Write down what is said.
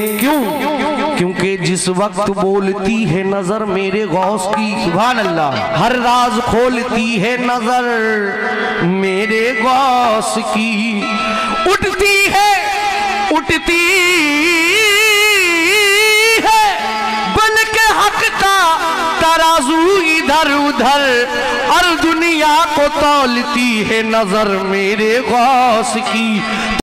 क्यों? क्योंकि जिस वक्त बोलती है नजर मेरे गौस की, सुभान अल्लाह, हर राज खोलती है नजर मेरे गौस की। उठती है बन के हक का तराजू इधर उधर, और दुनिया को तौलती है नजर मेरे गौस की।